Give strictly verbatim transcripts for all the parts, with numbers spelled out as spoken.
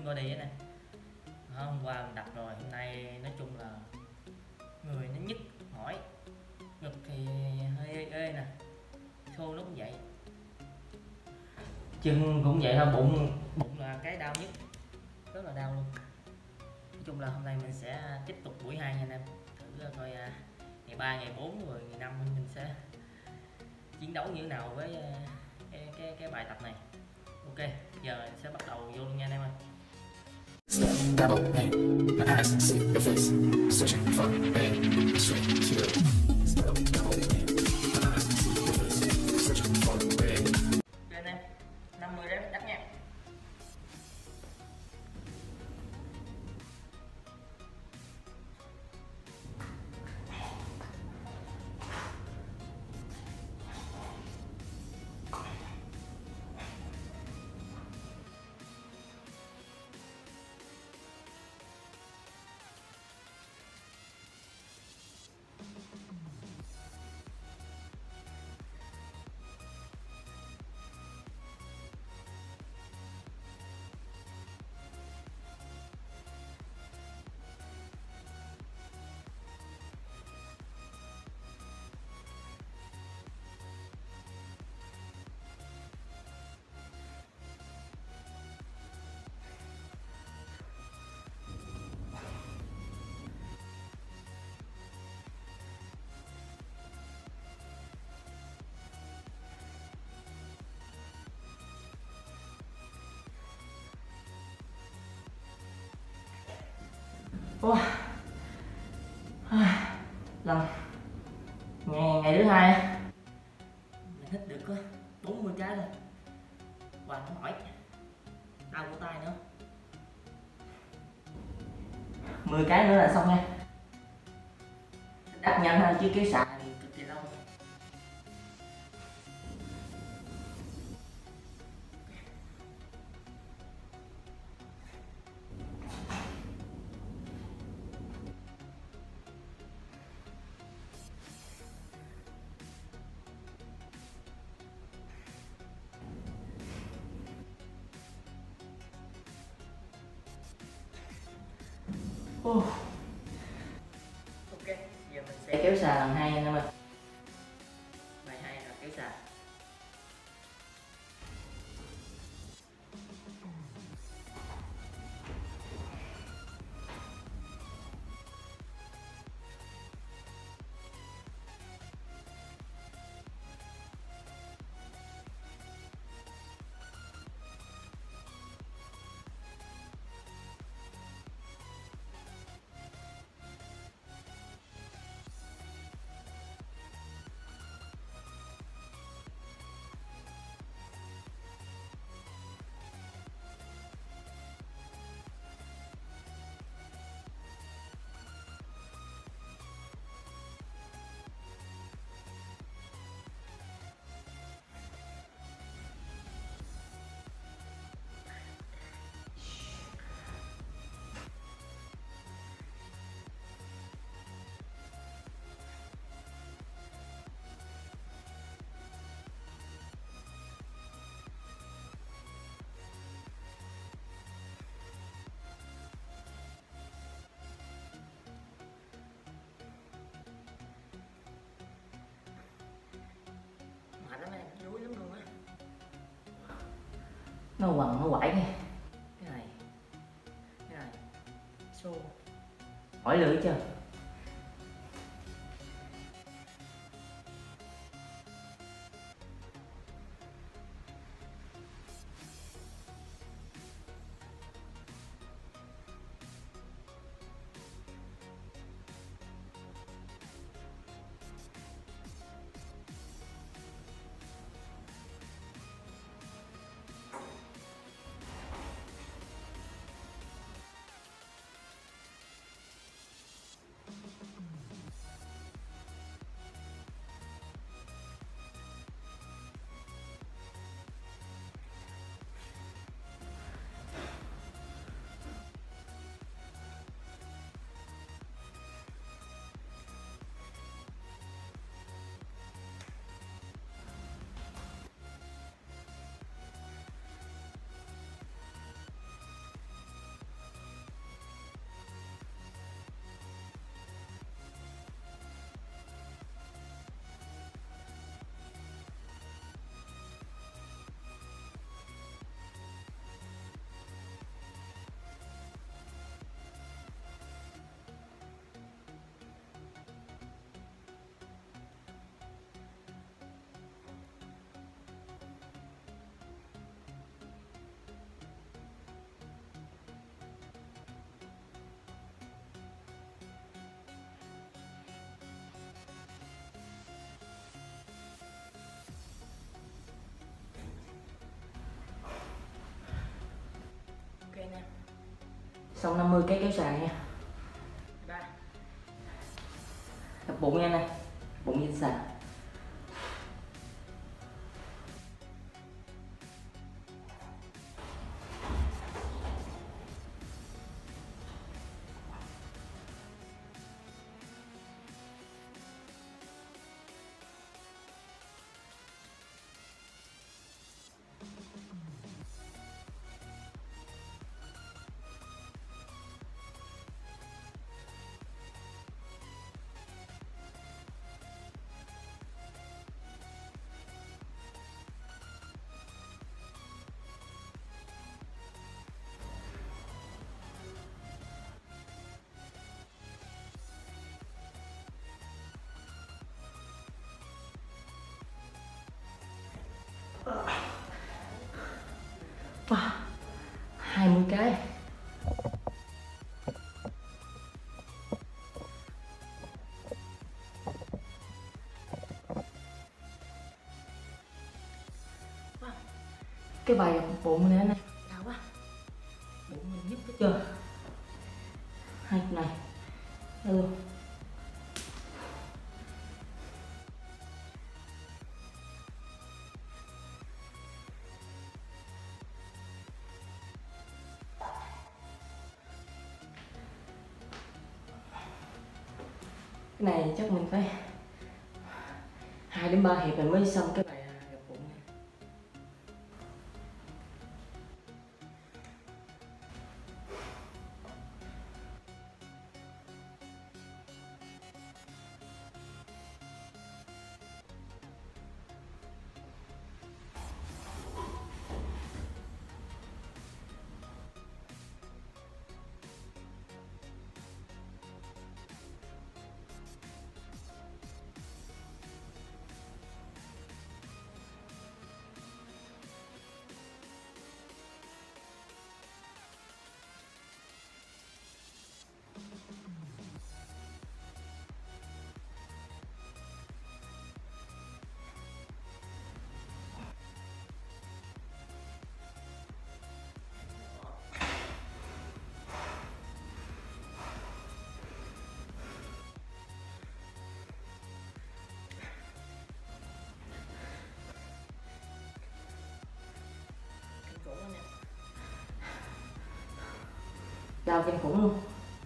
lưng body á nè. Hôm qua mình tập rồi, hôm nay nói chung là người nó nhức mỏi, ngực thì hơi ê, ê nè, xô nó cũng vậy, chân cũng vậy thôi, bụng bụng là cái đau nhất, rất là đau luôn. Nói chung là hôm nay mình sẽ tiếp tục buổi hai nha anh em, thử coi ngày ba, ngày bốn rồi ngày năm mình sẽ chiến đấu như thế nào với cái cái cái bài tập này. Ok, giờ sẽ bắt đầu vô luôn nha anh em ơi. Double aim, my eyes see your face, searching for pain, straight to it. Double aim, my eyes see your face, searching for pain. Ok anh em, năm mươi rep đắt nha. Wow. Lần ngày, ngày thứ hai mình hít được có bốn mươi cái thôi, và nó mỏi, đau cổ tay nữa. Mười cái nữa là xong nha. Đắt nhanh hơn chứ kéo xài thì cực kỳ lâu. Oh. Ok, giờ mình sẽ kéo xà lần hai anh em ơi. Bài hai là kéo xà. Mệt lắm em, đuối lắm luôn á. Nó quằn nó quải nghe. Cái này, cái này, xô, hỏi lưỡi chưa? Xong năm mươi cái kéo sàn nha. Ba. Tập bụng nha nè, bụng trên sàn. Wow, hai mươi cái. Wow. Cái bài bụng này nè, đau quá. Bụng mình nhức hết chưa? Hai cái này. Đây luôn. Cái này chắc mình phải hai đến ba hiệp mình mới xong cái bài gập bụng này. Đau kinh khủng luôn.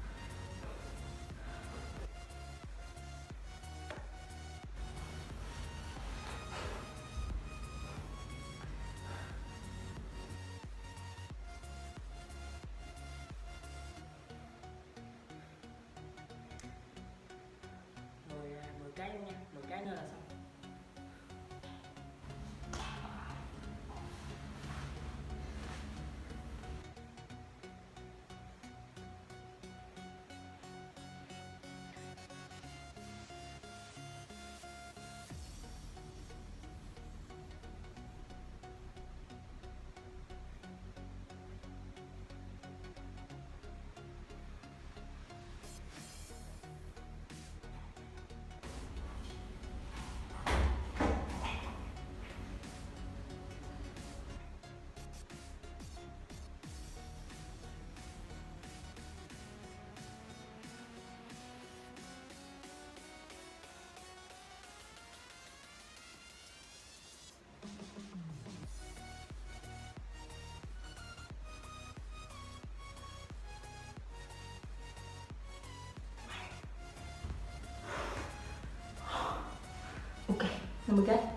mười mười cái luôn nha, mười cái nữa là xong. Ok, năm mươi cái.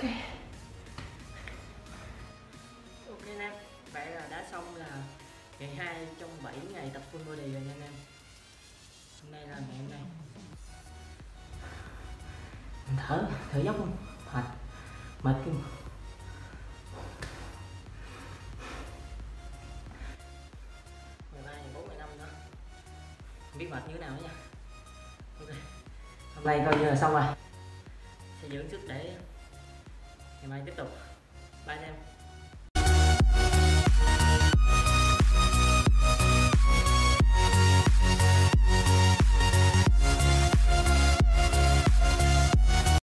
Ok. Ok anh em, vậy là đã xong là ngày hai trong bảy ngày tập full body rồi nha anh em. Hôm nay là ngày hôm nay. Mình thở, thở dốc không? Mệt, mệt kinh. Ngày ba, ngày bốn, ngày năm nữa. Không biết mệt như thế nào nữa nha. Ok. Hôm nay coi như là xong rồi. Sẽ dưỡng sức để ngày mai tiếp tục. Bye anh em.